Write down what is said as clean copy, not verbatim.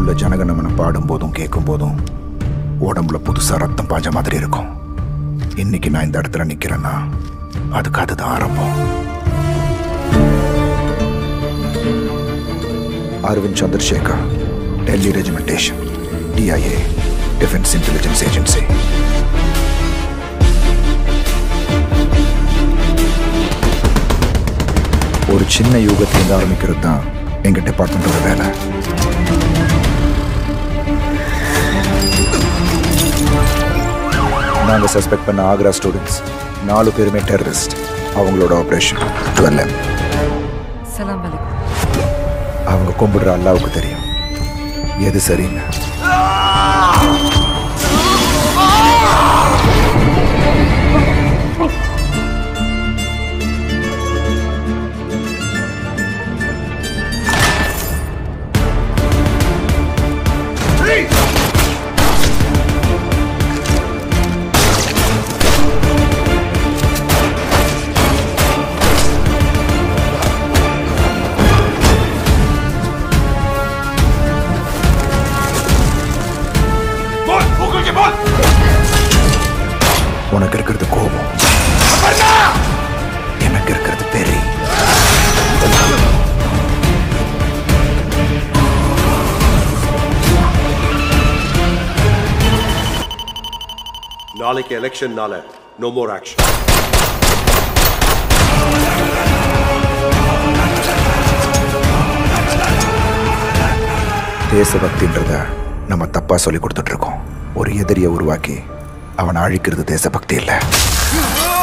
ஸ்கூல்ல ஜனகணமன பாடும் போதும் கேட்கும் போதும் உடம்புல புதுசா ரத்தம் பாஞ்ச மாதிரி இருக்கும். இன்னைக்கு நான் இந்த இடத்துல நிக்கிறேன்னா அதுக்கு அதுதான் ஆரம்பம். Arvind Chandrasekhar, Delhi regimentation, DIA, defence intelligence agency. ஒரு சின்ன யூகத்திலிருந்து ஆரம்பிக்கிறது தான் எங்க டிபார்ட்மெண்டோட வேலை. நாங்க சஸ்பெக்ட் பண்ண ஆக்ரா ஸ்டூடெண்ட்ஸ் 4 பேருமே டெரரிஸ்ட். அவங்களோட ஆபரேஷன் 12M. அவங்க கும்பிடுற அல்லாவுக்கு தெரியும் எது சரின்னு. உனக்கு இருக்கிறது கோபம், எனக்கு இருக்கிறது பெரி. நாளைக்கு எலெக்ஷன் நாள நோ மோர் ஆக்ஷன். தேசபக்தின்றத நம்ம தப்பா சொல்லி கொடுத்துட்டு இருக்கோம். ஒரு எதிரியை உருவாக்கி அவனை அழிக்கிறது தேசபக்தி இல்லை.